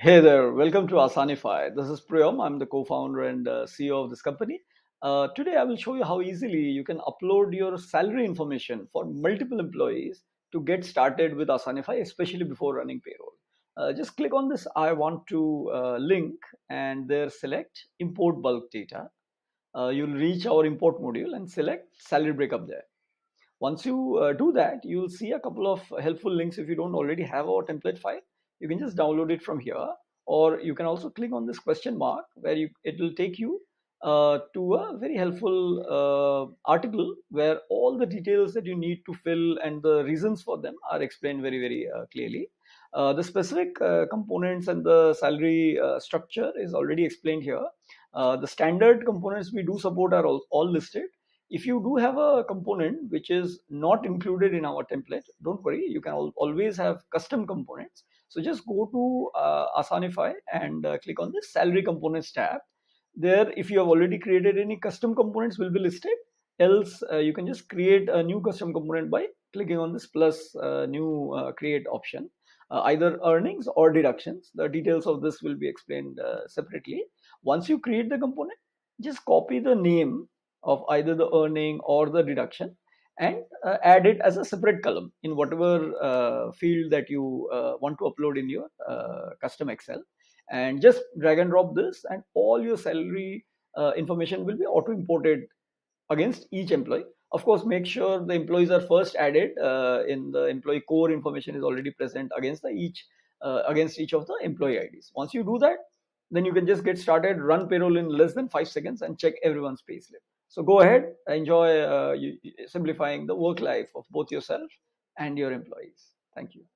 Hey there, welcome to Asanify. This is Priyam. I'm the co-founder and CEO of this company. Today, I will show you how easily you can upload your salary information for multiple employees to get started with Asanify, especially before running payroll. Just click on this I want to link and there select import bulk data. You'll reach our import module and select salary breakup there. Once you do that, you'll see a couple of helpful links. If you don't already have our template file, you can just download it from here, or you can also click on this question mark where it will take you to a very helpful article where all the details that you need to fill and the reasons for them are explained very clearly. The specific components and the salary structure is already explained here. The standard components we do support are all listed. If you do have a component which is not included in our template, don't worry, you can always have custom components. So just go to Asanify and click on the salary components tab. There, if you have already created any custom components, will be listed. Else, you can just create a new custom component by clicking on this plus new create option. Either earnings or deductions. The details of this will be explained separately. Once you create the component, just copy the name of either the earning or the deduction and add it as a separate column in whatever field that you want to upload in your custom Excel, and just drag and drop this and all your salary information will be auto imported against each employee. Of course, make sure the employees are first added in the employee core information is already present against against each of the employee IDs. Once you do that, then you can just get started, run payroll in less than 5 seconds, and check everyone's payslip. So go ahead, enjoy simplifying the work life of both yourself and your employees. Thank you.